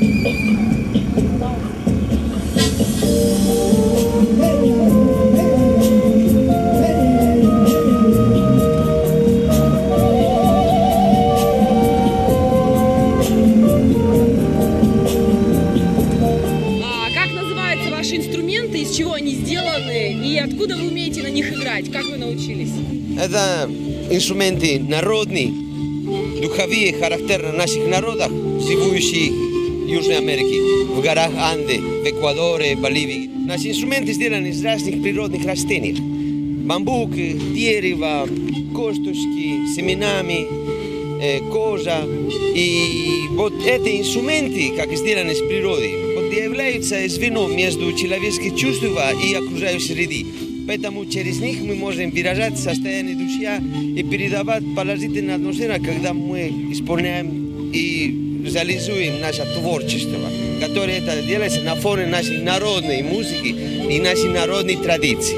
Откуда вы умеете на них играть? Как вы научились? Это инструменты народные, духовые, характерные наших народов, живущих в Южной Америке, в горах Анды, в Эквадоре, Боливии. Наши инструменты сделаны из разных природных растений. Бамбук, дерево, косточки, семенами, кожа. И вот эти инструменты, как сделаны из природы, являются звеном между человеческим чувством и окружающей среды. Поэтому через них мы можем выражать состояние души и передавать положительную атмосферу, когда мы исполняем и реализуем наше творчество, которое это делается на фоне нашей народной музыки и нашей народной традиции.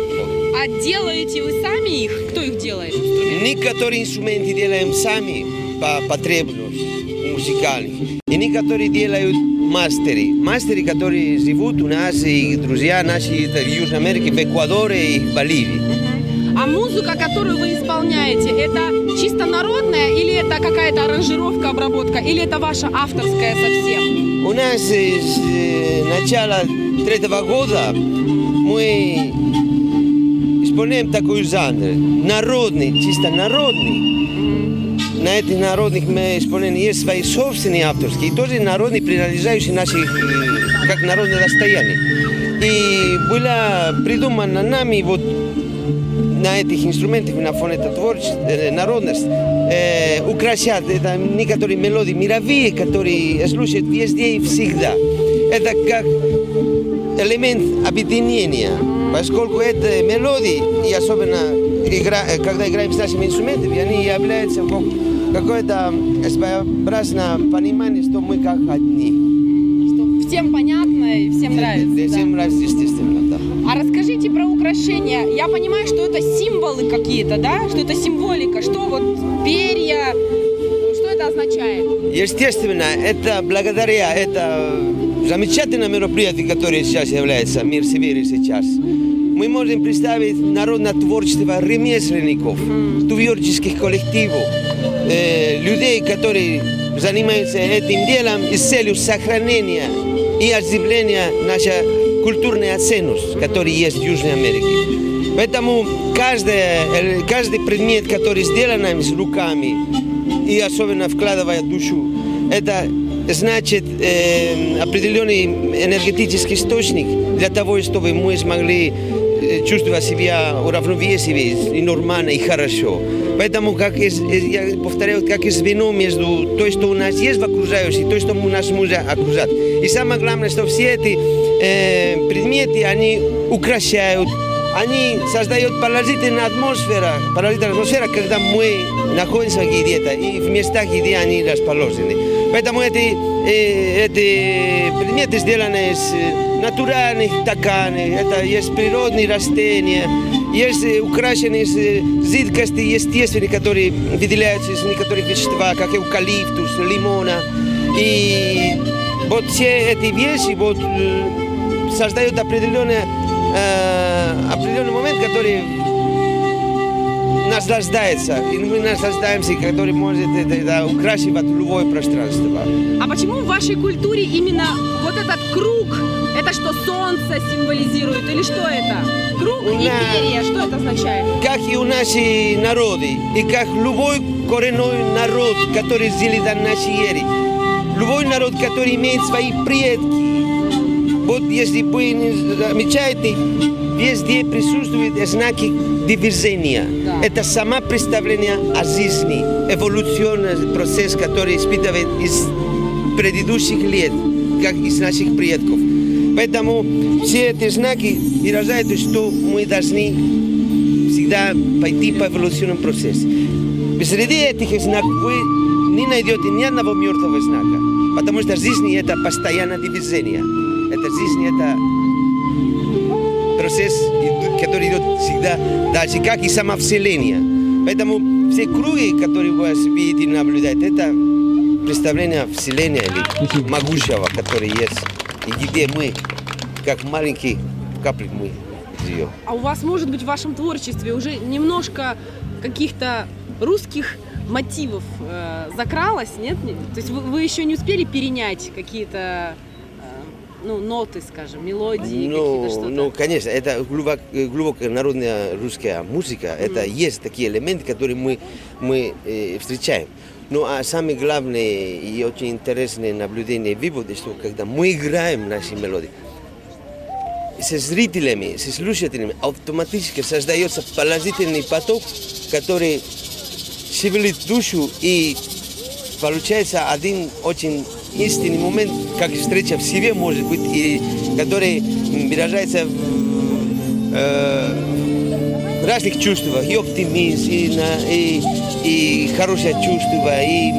А делаете вы сами их? Кто их делает? Некоторые инструменты делаем сами по потребностям музыкальных, и некоторые делают мастеры, которые живут у нас, и друзья наши в Южной Америке, в Эквадоре и в Боливии. А музыка, которую вы исполняете, это чисто народная, или это какая-то аранжировка, обработка, или это ваша авторская совсем? У нас с начала 3-го года мы исполняем такой жанр, народный, чисто народный. На этих народных исполнениях есть свои собственные авторские, и тоже народные, принадлежащие наших, как народное достояние. И была придумана нами вот на этих инструментах, на фоне этой творчества, народности, украшать это некоторые мелодии мировые, которые слушают везде и всегда. Это как элемент объединения, поскольку это мелодии, и особенно когда играем с нашими инструментами, они являются какое-то своеобразное понимание, что мы как одни. Что всем понятно и всем нравится. Всем нравится, естественно, да. А расскажите про украшения. Я понимаю, что это символы какие-то, да? Что это символика. Что вот перья, что это означает? Естественно, это благодаря это замечательное мероприятие, которое сейчас является «Мир Сибири» сейчас. Мы можем представить народное творчество ремесленников, творческих коллективов, людей, которые занимаются этим делом с целью сохранения и оживления нашей культурной ценности, которая есть в Южной Америке. Поэтому каждый предмет, который сделан с руками и особенно вкладывая душу, это значит определенный энергетический источник для того, чтобы мы смогли чувствовать себя уравновесивать и нормально, и хорошо. Поэтому, я повторяю, как звено между то, что у нас есть в окружающем, и то, что у нас может окружать. И самое главное, что все эти предметы, они украшают, они создают положительную атмосферу, когда мы находимся где-то и в местах, где они расположены. Поэтому эти предметы сделаны из натуральных тканей, это есть природные растения, есть украшенные жидкости естественные, которые выделяются из некоторых веществ, как эвкалиптус, лимона. И вот все эти вещи вот создают определенный момент, который наслаждается, и мы наслаждаемся, который может украшивать любое пространство. А почему в вашей культуре именно вот этот круг, это что, солнце символизирует, или что это? Круг и перья, что это означает? Как и у наших народов, и как любой коренной народ, который жил на нашей эре, любой народ, который имеет свои предки. Вот если вы замечаете, везде присутствуют знаки движения. Да. Это само представление о жизни, эволюционный процесс, который испытывает из предыдущих лет, как из наших предков. Поэтому все эти знаки выражают, что мы должны всегда пойти по эволюционному процессу. Среди этих знаков вы не найдете ни одного мертвого знака, потому что жизнь – это постоянное движение. Это жизнь, это процесс, который идет всегда дальше, как и сама Вселенная. Поэтому все круги, которые вы видите и наблюдаете, это представление вселения или могущего, который есть. И где мы, как маленький капли, мы живем. А у вас, может быть, в вашем творчестве уже немножко каких-то русских мотивов закралось, нет? То есть вы еще не успели перенять какие-то ноты, скажем, мелодии, какие-то что-то? Ну, конечно, это глубокая народная русская музыка, это есть такие элементы, которые мы встречаем. Ну, а самое главное и очень интересное наблюдение и вывод, что когда мы играем наши мелодии, со зрителями, со слушателями автоматически создается положительный поток, который шевелит душу, и получается один очень истинный момент, как встреча в себе может быть, и который выражается в разных чувствах, и оптимизм, и хорошее чувство, и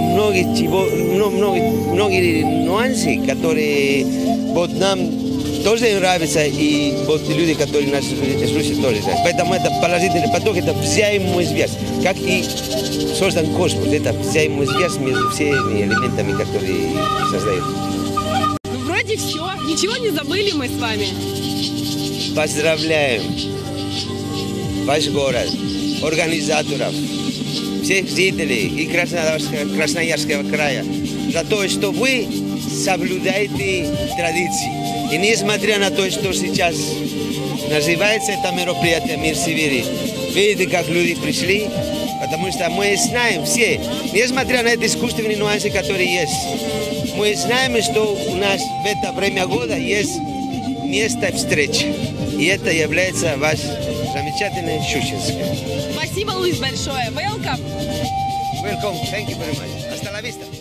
многие нюансы, которые вот нам тоже нравятся, и вот люди, которые нас слушают, тоже нравятся. Поэтому это положительный поток, это взаимосвязь, как и создан космос, это взаимосвязь между всеми элементами, которые создают. Ну, вроде все, ничего не забыли мы с вами. Поздравляем ваш город, организаторов, всех жителей и Красноярского края за то, что вы соблюдаете традиции. И несмотря на то, что сейчас называется это мероприятие «Мир Сибири», видите, как люди пришли, потому что мы знаем все, несмотря на эти искусственные нюансы, которые есть, мы знаем, что у нас в это время года есть место встречи. И это является ваш замечательный Щучинск. Спасибо, Луис, большое. Welcome. Welcome. Thank you very much. Hasta la vista.